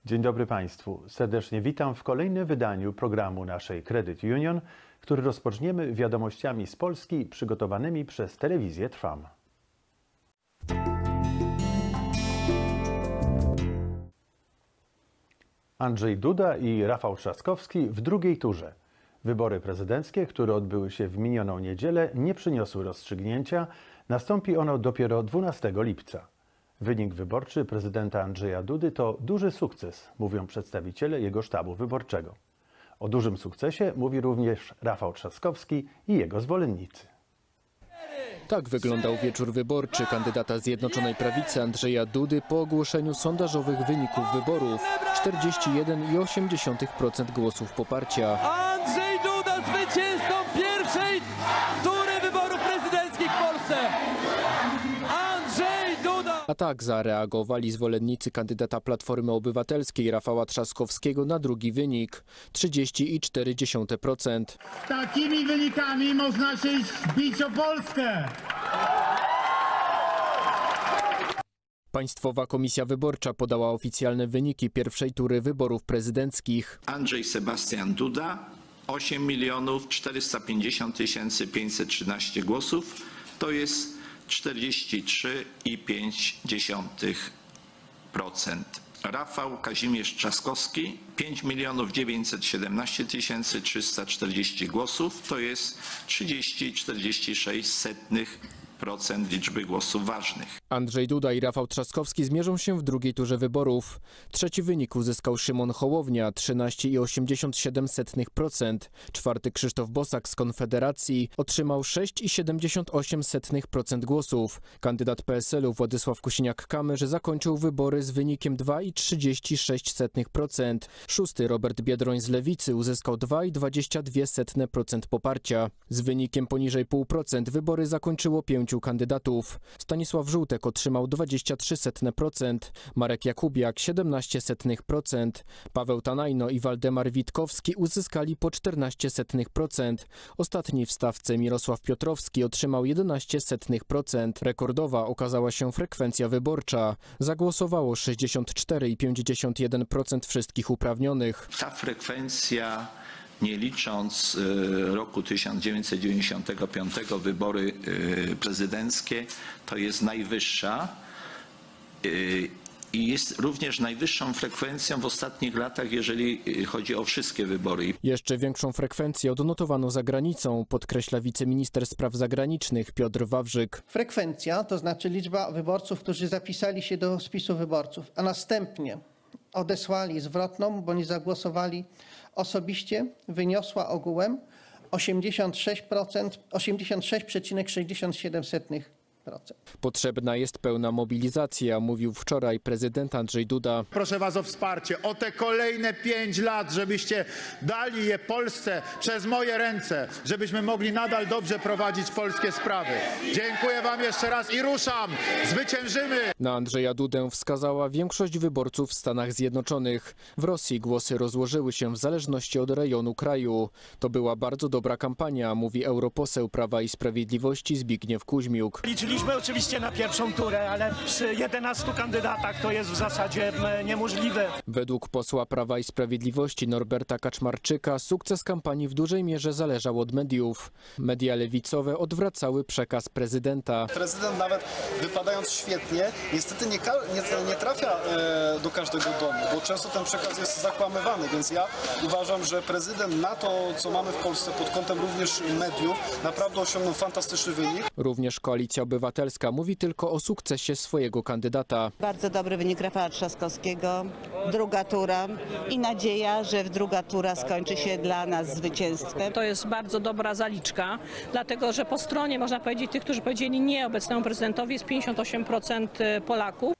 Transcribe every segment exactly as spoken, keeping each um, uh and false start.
Dzień dobry Państwu. Serdecznie witam w kolejnym wydaniu programu naszej Credit Union, który rozpoczniemy wiadomościami z Polski przygotowanymi przez telewizję Trwam. Andrzej Duda i Rafał Trzaskowski w drugiej turze. Wybory prezydenckie, które odbyły się w minioną niedzielę, nie przyniosły rozstrzygnięcia. Nastąpi ono dopiero dwunastego lipca. Wynik wyborczy prezydenta Andrzeja Dudy to duży sukces, mówią przedstawiciele jego sztabu wyborczego. O dużym sukcesie mówi również Rafał Trzaskowski i jego zwolennicy. Tak wyglądał wieczór wyborczy kandydata Zjednoczonej Prawicy Andrzeja Dudy po ogłoszeniu sondażowych wyników wyborów. czterdzieści jeden przecinek osiem procent głosów poparcia. Andrzej Duda zwycięzcą pierwszej tury wyborów prezydenckich w Polsce. Andrzej Duda! A tak zareagowali zwolennicy kandydata Platformy Obywatelskiej Rafała Trzaskowskiego na drugi wynik trzydzieści cztery przecinek cztery procent. Takimi wynikami można się bić o Polskę. Państwowa Komisja Wyborcza podała oficjalne wyniki pierwszej tury wyborów prezydenckich. Andrzej Sebastian Duda osiem milionów czterysta pięćdziesiąt tysięcy pięćset trzynaście głosów, to jest czterdzieści trzy przecinek pięć procent. Rafał Kazimierz Trzaskowski pięć milionów dziewięćset siedemnaście tysięcy trzysta czterdzieści głosów, to jest trzydzieści przecinek czterdzieści sześć procent liczby głosów ważnych. Andrzej Duda i Rafał Trzaskowski zmierzą się w drugiej turze wyborów. Trzeci wynik uzyskał Szymon Hołownia trzynaście przecinek osiemdziesiąt siedem procent. Czwarty Krzysztof Bosak z Konfederacji otrzymał sześć przecinek siedemdziesiąt osiem procent głosów. Kandydat P S L u Władysław Kosiniak-Kamysz zakończył wybory z wynikiem dwa przecinek trzydzieści sześć procent. Szósty Robert Biedroń z Lewicy uzyskał dwa przecinek dwadzieścia dwa procent poparcia. Z wynikiem poniżej zero przecinek pięć procent wybory zakończyło pięciu kandydatów. Stanisław Żółtek otrzymał dwadzieścia trzy procent, Marek Jakubiak siedemnaście procent, Paweł Tanajno i Waldemar Witkowski uzyskali po czternaście procent. Ostatni w stawce Mirosław Piotrowski otrzymał jedenaście procent. Rekordowa okazała się frekwencja wyborcza. Zagłosowało sześćdziesiąt cztery przecinek pięćdziesiąt jeden procent wszystkich uprawnionych. Ta frekwencja, nie licząc roku tysiąc dziewięćset dziewięćdziesiątego piątego, wybory prezydenckie, to jest najwyższa i jest również najwyższą frekwencją w ostatnich latach, jeżeli chodzi o wszystkie wybory. Jeszcze większą frekwencję odnotowano za granicą, podkreśla wiceminister spraw zagranicznych Piotr Wawrzyk. Frekwencja, to znaczy liczba wyborców, którzy zapisali się do spisu wyborców, a następnie odesłali zwrotną, bo nie zagłosowali osobiście, wyniosła ogółem osiemdziesiąt sześć procent, osiemdziesiąt sześć przecinek sześćdziesiąt siedem procent. Potrzebna jest pełna mobilizacja, mówił wczoraj prezydent Andrzej Duda. Proszę was o wsparcie, o te kolejne pięć lat, żebyście dali je Polsce przez moje ręce, żebyśmy mogli nadal dobrze prowadzić polskie sprawy. Dziękuję wam jeszcze raz i ruszam! Zwyciężymy! Na Andrzeja Dudę wskazała większość wyborców w Stanach Zjednoczonych. W Rosji głosy rozłożyły się w zależności od rejonu kraju. To była bardzo dobra kampania, mówi europoseł Prawa i Sprawiedliwości Zbigniew Kuźmiuk. Liczyliśmy oczywiście na pierwszą turę, ale przy jedenastu kandydatach to jest w zasadzie niemożliwe. Według posła Prawa i Sprawiedliwości Norberta Kaczmarczyka sukces kampanii w dużej mierze zależał od mediów. Media lewicowe odwracały przekaz prezydenta. Prezydent, nawet wypadając świetnie, niestety nie, nie, nie trafia e, do każdego domu, bo często ten przekaz jest zakłamywany, więc ja uważam, że prezydent na to, co mamy w Polsce pod kątem również mediów, naprawdę osiągnął fantastyczny wynik. Również Koalicja Obywatelska mówi tylko o sukcesie swojego kandydata. Bardzo dobry wynik Rafała Trzaskowskiego, druga tura i nadzieja, że druga tura skończy się dla nas zwycięstwem. To jest bardzo dobra zaliczka, dlatego że po stronie, można powiedzieć, tych, którzy powiedzieli nie obecnemu prezydentowi, jest pięćdziesiąt osiem procent Polaków.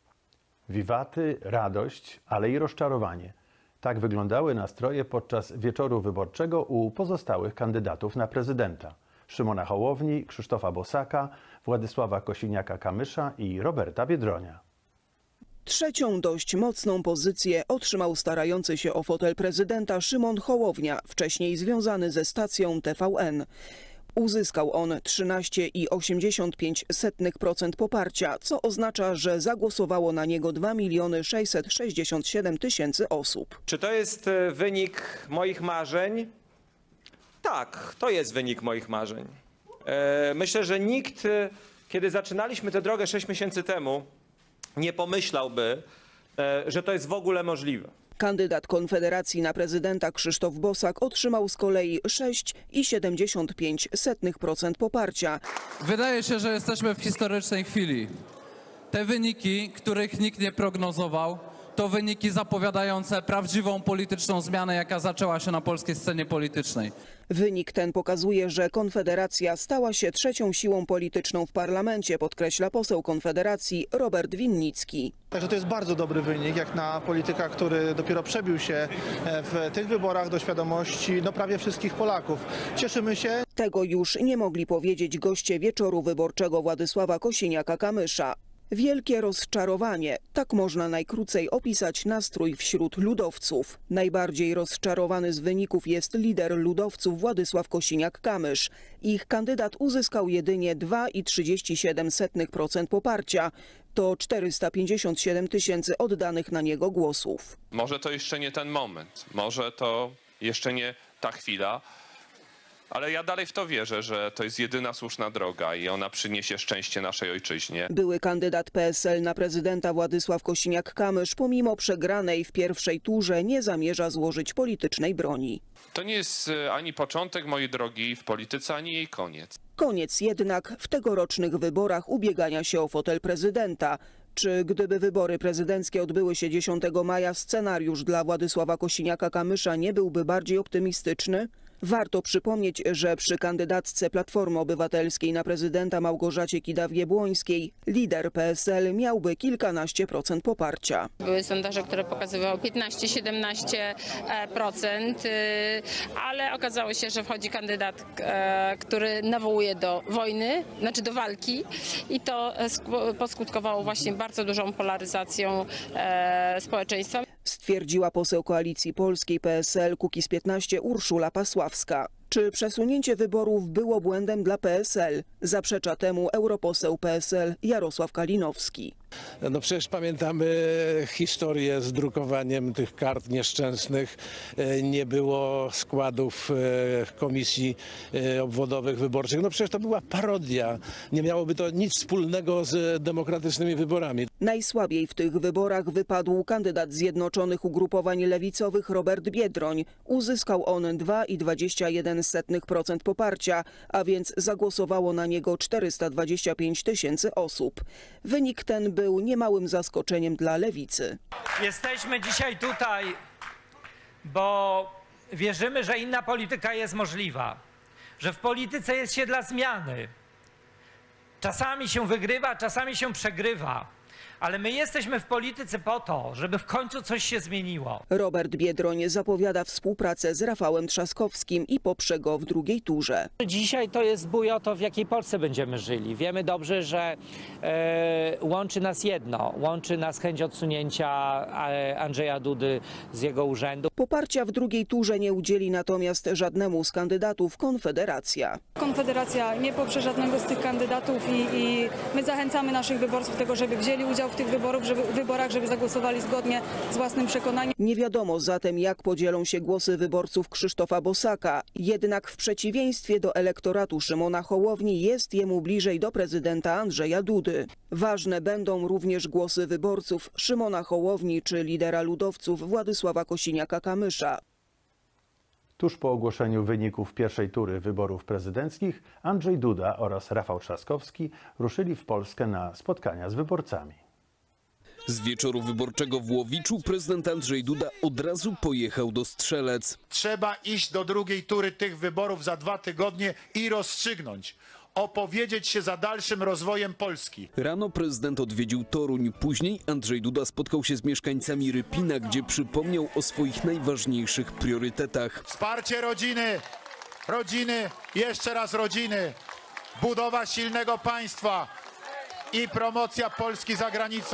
Wiwaty, radość, ale i rozczarowanie. Tak wyglądały nastroje podczas wieczoru wyborczego u pozostałych kandydatów na prezydenta. Szymona Hołowni, Krzysztofa Bosaka, Władysława Kosiniaka-Kamysza i Roberta Biedronia. Trzecią dość mocną pozycję otrzymał starający się o fotel prezydenta Szymon Hołownia, wcześniej związany ze stacją T V N. Uzyskał on trzynaście i osiemdziesiąt pięć sotnych procent poparcia, co oznacza, że zagłosowało na niego dwa miliony sześćset sześćdziesiąt siedem tysięcy osób. Czy to jest wynik moich marzeń? Tak, to jest wynik moich marzeń. Myślę, że nikt, kiedy zaczynaliśmy tę drogę sześć miesięcy temu, nie pomyślałby, że to jest w ogóle możliwe. Kandydat Konfederacji na prezydenta Krzysztof Bosak otrzymał z kolei sześć i siedemdziesiąt pięć sotnych procent poparcia. Wydaje się, że jesteśmy w historycznej chwili. Te wyniki, których nikt nie prognozował, to wyniki zapowiadające prawdziwą polityczną zmianę, jaka zaczęła się na polskiej scenie politycznej. Wynik ten pokazuje, że Konfederacja stała się trzecią siłą polityczną w parlamencie, podkreśla poseł Konfederacji Robert Winnicki. Także to jest bardzo dobry wynik, jak na polityka, który dopiero przebił się w tych wyborach do świadomości no, prawie wszystkich Polaków. Cieszymy się. Tego już nie mogli powiedzieć goście wieczoru wyborczego Władysława Kosiniaka-Kamysza. Wielkie rozczarowanie. Tak można najkrócej opisać nastrój wśród ludowców. Najbardziej rozczarowany z wyników jest lider ludowców Władysław Kosiniak-Kamysz. Ich kandydat uzyskał jedynie dwa i trzydzieści siedem sotnych procent poparcia. To czterysta pięćdziesiąt siedem tysięcy oddanych na niego głosów. Może to jeszcze nie ten moment, może to jeszcze nie ta chwila. Ale ja dalej w to wierzę, że to jest jedyna słuszna droga i ona przyniesie szczęście naszej ojczyźnie. Były kandydat P S L na prezydenta Władysław Kosiniak-Kamysz pomimo przegranej w pierwszej turze nie zamierza złożyć politycznej broni. To nie jest ani początek mojej drogi w polityce, ani jej koniec. Koniec jednak w tegorocznych wyborach ubiegania się o fotel prezydenta. Czy gdyby wybory prezydenckie odbyły się dziesiątego maja, scenariusz dla Władysława Kosiniaka-Kamysza nie byłby bardziej optymistyczny? Warto przypomnieć, że przy kandydatce Platformy Obywatelskiej na prezydenta Małgorzacie Kidawie-Błońskiej lider P S L miałby kilkanaście procent poparcia. Były sondaże, które pokazywały piętnaście siedemnaście procent, ale okazało się, że wchodzi kandydat, który nawołuje do wojny, znaczy do walki i to poskutkowało właśnie bardzo dużą polaryzacją społeczeństwa. Stwierdziła poseł Koalicji Polskiej P S L Kukiz piętnaście Urszula Pasławska. Czy przesunięcie wyborów było błędem dla P S L? Zaprzecza temu europoseł P S L Jarosław Kalinowski. No przecież pamiętamy historię z drukowaniem tych kart nieszczęsnych. Nie było składów komisji obwodowych wyborczych. No przecież to była parodia. Nie miałoby to nic wspólnego z demokratycznymi wyborami. Najsłabiej w tych wyborach wypadł kandydat Zjednoczonych Ugrupowań Lewicowych Robert Biedroń. Uzyskał on dwa i dwadzieścia jeden sotnych procent poparcia, a więc zagłosowało na niego czterysta dwadzieścia pięć tysięcy osób. Wynik ten był niemałym zaskoczeniem dla lewicy. Jesteśmy dzisiaj tutaj, bo wierzymy, że inna polityka jest możliwa, że w polityce jest się dla zmiany. Czasami się wygrywa, czasami się przegrywa. Ale my jesteśmy w polityce po to, żeby w końcu coś się zmieniło. Robert Biedroń zapowiada współpracę z Rafałem Trzaskowskim i poprze go w drugiej turze. Dzisiaj to jest bój o to, w jakiej Polsce będziemy żyli. Wiemy dobrze, że e, łączy nas jedno. Łączy nas chęć odsunięcia Andrzeja Dudy z jego urzędu. Poparcia w drugiej turze nie udzieli natomiast żadnemu z kandydatów Konfederacja. Konfederacja nie poprze żadnego z tych kandydatów i, i my zachęcamy naszych wyborców do tego, żeby wzięli udział w tych wyborów, żeby, wyborach, żeby zagłosowali zgodnie z własnym przekonaniem. Nie wiadomo zatem, jak podzielą się głosy wyborców Krzysztofa Bosaka. Jednak w przeciwieństwie do elektoratu Szymona Hołowni jest jemu bliżej do prezydenta Andrzeja Dudy. Ważne będą również głosy wyborców Szymona Hołowni czy lidera ludowców Władysława Kosiniaka-Kamysza. Tuż po ogłoszeniu wyników pierwszej tury wyborów prezydenckich Andrzej Duda oraz Rafał Trzaskowski ruszyli w Polskę na spotkania z wyborcami. Z wieczoru wyborczego w Łowiczu prezydent Andrzej Duda od razu pojechał do Strzelec. Trzeba iść do drugiej tury tych wyborów za dwa tygodnie i rozstrzygnąć, opowiedzieć się za dalszym rozwojem Polski. Rano prezydent odwiedził Toruń. Później Andrzej Duda spotkał się z mieszkańcami Rypina, gdzie przypomniał o swoich najważniejszych priorytetach. Wsparcie rodziny, rodziny, jeszcze raz rodziny, budowa silnego państwa i promocja Polski za granicą.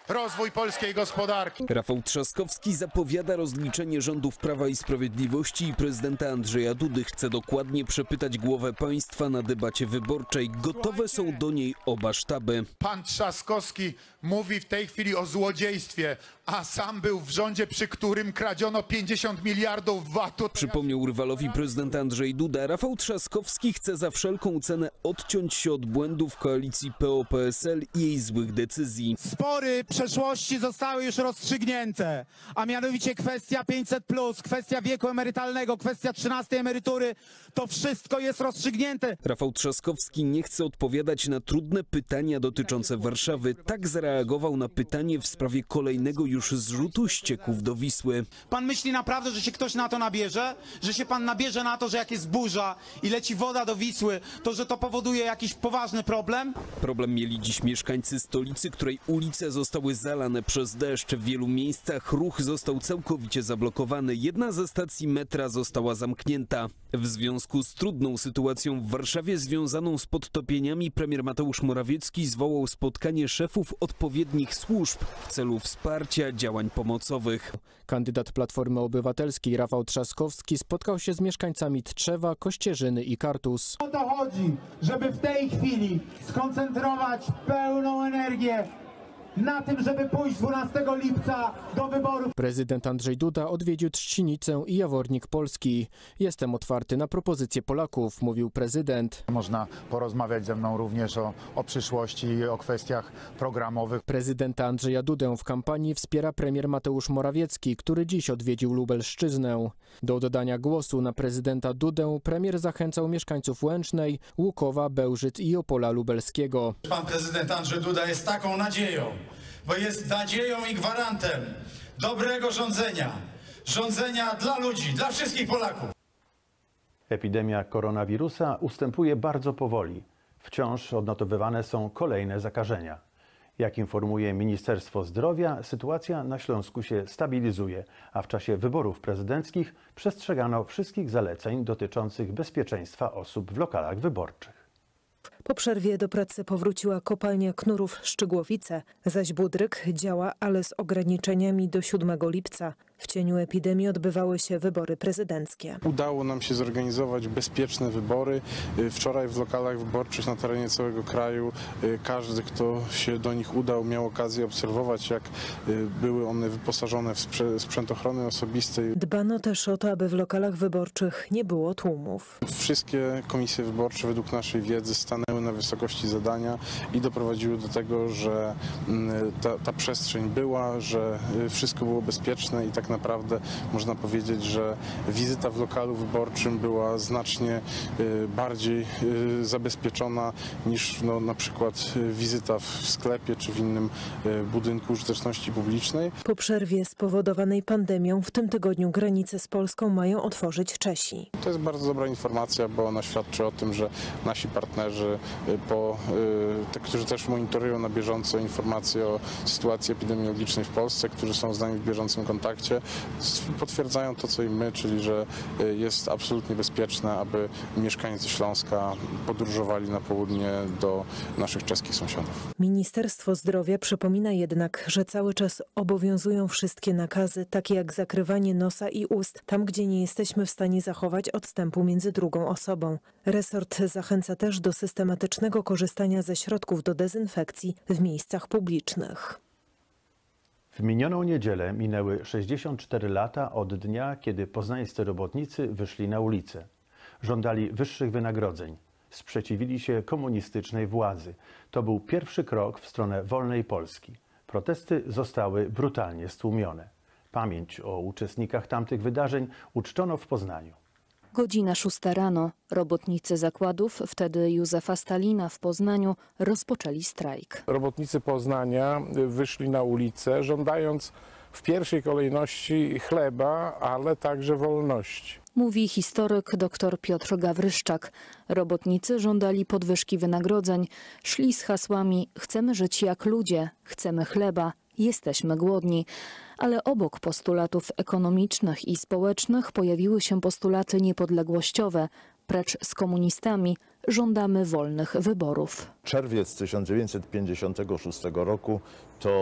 rozwój polskiej gospodarki. Rafał Trzaskowski zapowiada rozliczenie rządów Prawa i Sprawiedliwości i prezydenta Andrzeja Dudy. Chce dokładnie przepytać głowę państwa na debacie wyborczej. Gotowe są do niej oba sztaby. Pan Trzaskowski mówi w tej chwili o złodziejstwie, a sam był w rządzie, przy którym kradziono pięćdziesiąt miliardów vatu. Przypomniał rywalowi prezydent Andrzej Duda. Rafał Trzaskowski chce za wszelką cenę odciąć się od błędów koalicji P O P S L i jej złych decyzji. Spory przeszłości zostały już rozstrzygnięte, a mianowicie kwestia pięćset plus, kwestia wieku emerytalnego, kwestia trzynastej emerytury, to wszystko jest rozstrzygnięte. Rafał Trzaskowski nie chce odpowiadać na trudne pytania dotyczące Warszawy. Tak zareagował na pytanie w sprawie kolejnego już zrzutu ścieków do Wisły. Pan myśli naprawdę, że się ktoś na to nabierze? Że się pan nabierze na to, że jak jest burza i leci woda do Wisły, to że to powoduje jakiś poważny problem? Problem mieli dziś mieszkańcy stolicy, której ulice zostały zalane przez deszcz. W wielu miejscach ruch został całkowicie zablokowany. Jedna ze stacji metra została zamknięta. W związku z trudną sytuacją w Warszawie związaną z podtopieniami premier Mateusz Morawiecki zwołał spotkanie szefów odpowiednich służb w celu wsparcia działań pomocowych. Kandydat Platformy Obywatelskiej Rafał Trzaskowski spotkał się z mieszkańcami Tczewa, Kościerzyny i Kartus. O to chodzi, żeby w tej chwili skoncentrować pełną energię na tym, żeby pójść dwunastego lipca do wyborów. Prezydent Andrzej Duda odwiedził Trzcinicę i Jawornik Polski. Jestem otwarty na propozycje Polaków, mówił prezydent. Można porozmawiać ze mną również o, o przyszłości i o kwestiach programowych. Prezydenta Andrzeja Dudę w kampanii wspiera premier Mateusz Morawiecki, który dziś odwiedził Lubelszczyznę. Do oddania głosu na prezydenta Dudę premier zachęcał mieszkańców Łęcznej, Łukowa, Bełżyc i Opola Lubelskiego. Pan prezydent Andrzej Duda jest taką nadzieją, bo jest nadzieją i gwarantem dobrego rządzenia, rządzenia dla ludzi, dla wszystkich Polaków. Epidemia koronawirusa ustępuje bardzo powoli. Wciąż odnotowywane są kolejne zakażenia. Jak informuje Ministerstwo Zdrowia, sytuacja na Śląsku się stabilizuje, a w czasie wyborów prezydenckich przestrzegano wszystkich zaleceń dotyczących bezpieczeństwa osób w lokalach wyborczych. Po przerwie do pracy powróciła kopalnia Knurów Szczygłowice, zaś Budryk działa, ale z ograniczeniami do siódmego lipca. W cieniu epidemii odbywały się wybory prezydenckie. Udało nam się zorganizować bezpieczne wybory. Wczoraj w lokalach wyborczych na terenie całego kraju każdy, kto się do nich udał, miał okazję obserwować, jak były one wyposażone w sprzęt ochrony osobistej. Dbano też o to, aby w lokalach wyborczych nie było tłumów. Wszystkie komisje wyborcze według naszej wiedzy stanęły na wysokości zadania i doprowadziły do tego, że ta, ta przestrzeń była, że wszystko było bezpieczne i tak naprawdę można powiedzieć, że wizyta w lokalu wyborczym była znacznie bardziej zabezpieczona niż no, na przykład wizyta w sklepie czy w innym budynku użyteczności publicznej. Po przerwie spowodowanej pandemią w tym tygodniu granice z Polską mają otworzyć Czesi. To jest bardzo dobra informacja, bo ona świadczy o tym, że nasi partnerzy, po, te, którzy też monitorują na bieżąco informacje o sytuacji epidemiologicznej w Polsce, którzy są z nami w bieżącym kontakcie, potwierdzają to, co i my, czyli że jest absolutnie bezpieczne, aby mieszkańcy Śląska podróżowali na południe do naszych czeskich sąsiadów. Ministerstwo Zdrowia przypomina jednak, że cały czas obowiązują wszystkie nakazy, takie jak zakrywanie nosa i ust, tam gdzie nie jesteśmy w stanie zachować odstępu między drugą osobą. Resort zachęca też do systematycznego korzystania ze środków do dezynfekcji w miejscach publicznych. W minioną niedzielę minęły sześćdziesiąt cztery lata od dnia, kiedy poznańscy robotnicy wyszli na ulicę. Żądali wyższych wynagrodzeń. Sprzeciwili się komunistycznej władzy. To był pierwszy krok w stronę wolnej Polski. Protesty zostały brutalnie stłumione. Pamięć o uczestnikach tamtych wydarzeń uczczono w Poznaniu. Godzina szósta rano. Robotnicy zakładów, wtedy Józefa Stalina w Poznaniu, rozpoczęli strajk. Robotnicy Poznania wyszli na ulicę, żądając w pierwszej kolejności chleba, ale także wolności. Mówi historyk dr Piotr Gawryszczak. Robotnicy żądali podwyżki wynagrodzeń. Szli z hasłami: chcemy żyć jak ludzie, chcemy chleba, jesteśmy głodni. Ale obok postulatów ekonomicznych i społecznych pojawiły się postulaty niepodległościowe. Precz z komunistami, żądamy wolnych wyborów. Czerwiec tysiąc dziewięćset pięćdziesiątego szóstego roku to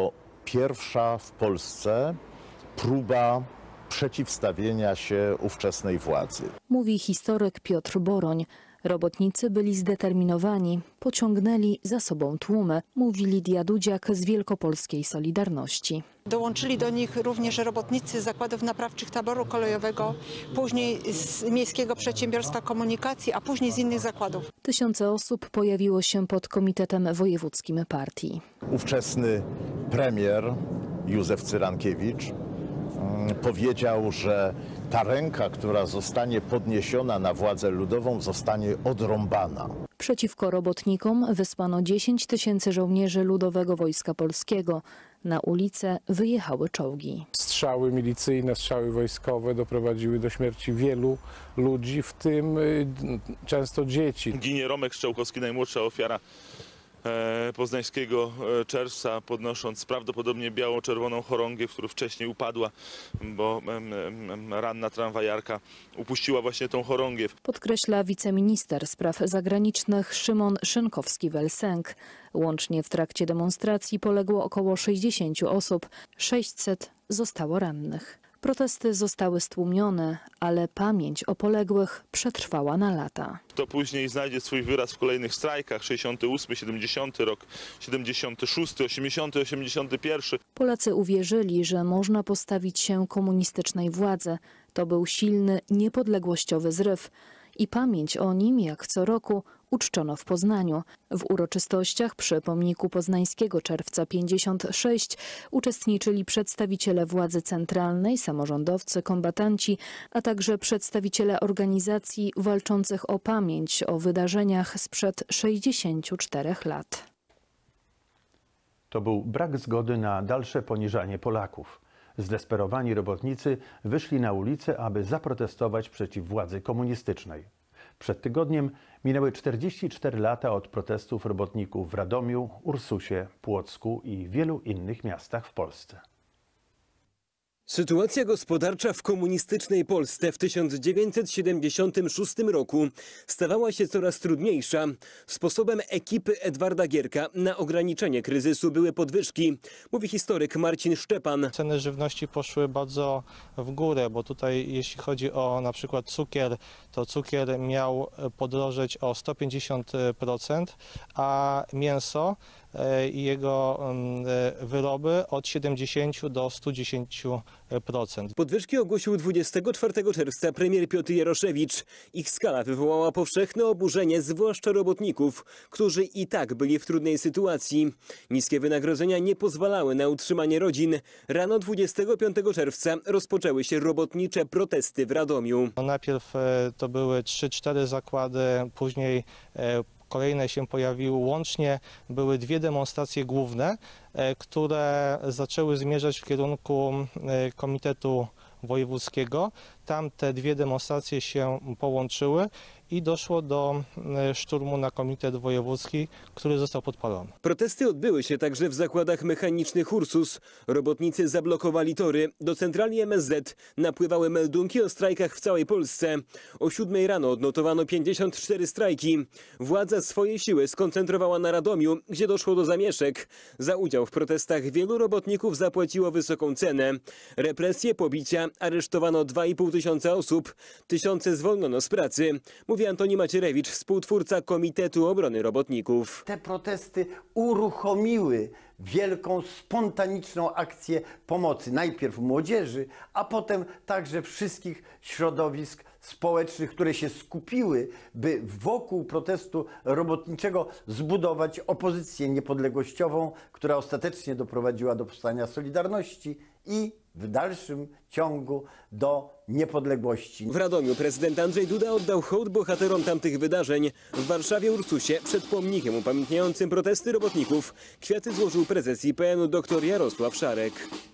pierwsza w Polsce próba przeciwstawienia się ówczesnej władzy. Mówi historyk Piotr Boroń. Robotnicy byli zdeterminowani, pociągnęli za sobą tłumy, mówi Lidia Dudziak z Wielkopolskiej Solidarności. Dołączyli do nich również robotnicy z zakładów naprawczych taboru kolejowego, później z Miejskiego Przedsiębiorstwa Komunikacji, a później z innych zakładów. Tysiące osób pojawiło się pod Komitetem Wojewódzkim Partii. Ówczesny premier Józef Cyrankiewicz powiedział, że ta ręka, która zostanie podniesiona na władzę ludową, zostanie odrąbana. Przeciwko robotnikom wysłano dziesięć tysięcy żołnierzy Ludowego Wojska Polskiego. Na ulicę wyjechały czołgi. Strzały milicyjne, strzały wojskowe doprowadziły do śmierci wielu ludzi, w tym często dzieci. Ginie Romek Strzałkowski, najmłodsza ofiara poznańskiego czerwca, podnosząc prawdopodobnie biało-czerwoną chorągiew, która wcześniej upadła, bo ranna tramwajarka upuściła właśnie tą chorągiew. Podkreśla wiceminister spraw zagranicznych Szymon Szynkowski-Welsenk. Łącznie w trakcie demonstracji poległo około sześćdziesięciu osób, sześćset zostało rannych. Protesty zostały stłumione, ale pamięć o poległych przetrwała na lata. To później znajdzie swój wyraz w kolejnych strajkach. sześćdziesiąty ósmy, siedemdziesiąty rok, siedemdziesiąty szósty, osiemdziesiąty, osiemdziesiąty pierwszy. Polacy uwierzyli, że można postawić się komunistycznej władzy. To był silny, niepodległościowy zryw. I pamięć o nim, jak co roku, uczczono w Poznaniu. W uroczystościach przy pomniku Poznańskiego Czerwca pięćdziesiąt sześć uczestniczyli przedstawiciele władzy centralnej, samorządowcy, kombatanci, a także przedstawiciele organizacji walczących o pamięć o wydarzeniach sprzed sześćdziesięciu czterech lat. To był brak zgody na dalsze poniżanie Polaków. Zdesperowani robotnicy wyszli na ulicę, aby zaprotestować przeciw władzy komunistycznej. Przed tygodniem minęły czterdzieści cztery lata od protestów robotników w Radomiu, Ursusie, Płocku i wielu innych miastach w Polsce. Sytuacja gospodarcza w komunistycznej Polsce w tysiąc dziewięćset siedemdziesiątym szóstym roku stawała się coraz trudniejsza. Sposobem ekipy Edwarda Gierka na ograniczenie kryzysu były podwyżki, mówi historyk Marcin Szczepan. Ceny żywności poszły bardzo w górę, bo tutaj jeśli chodzi o na przykład cukier, to cukier miał podrożeć o sto pięćdziesiąt procent, a mięso i jego wyroby od siedemdziesięciu do stu dziesięciu procent. Podwyżki ogłosił dwudziestego czwartego czerwca premier Piotr Jaroszewicz. Ich skala wywołała powszechne oburzenie, zwłaszcza robotników, którzy i tak byli w trudnej sytuacji. Niskie wynagrodzenia nie pozwalały na utrzymanie rodzin. Rano dwudziestego piątego czerwca rozpoczęły się robotnicze protesty w Radomiu. Najpierw to były trzy cztery zakłady, później kolejne się pojawiły. Łącznie były dwie demonstracje główne, które zaczęły zmierzać w kierunku Komitetu Wojewódzkiego. Tam te dwie demonstracje się połączyły i doszło do szturmu na Komitet Wojewódzki, który został podpalony. Protesty odbyły się także w zakładach mechanicznych Ursus. Robotnicy zablokowali tory. Do centrali M S Z napływały meldunki o strajkach w całej Polsce. O siódmej rano odnotowano pięćdziesiąt cztery strajki. Władza swoje siły skoncentrowała na Radomiu, gdzie doszło do zamieszek. Za udział w protestach wielu robotników zapłaciło wysoką cenę. Represje, pobicia, aresztowano dwa i pół tysiąca osób. Tysiące zwolniono z pracy, mówi Antoni Macierewicz, współtwórca Komitetu Obrony Robotników. Te protesty uruchomiły wielką, spontaniczną akcję pomocy. Najpierw młodzieży, a potem także wszystkich środowisk społecznych, które się skupiły, by wokół protestu robotniczego zbudować opozycję niepodległościową, która ostatecznie doprowadziła do powstania Solidarności i w dalszym ciągu do niepodległości. W Radomiu prezydent Andrzej Duda oddał hołd bohaterom tamtych wydarzeń. W Warszawie Ursusie przed pomnikiem upamiętniającym protesty robotników kwiaty złożył prezes I P N u dr Jarosław Szarek.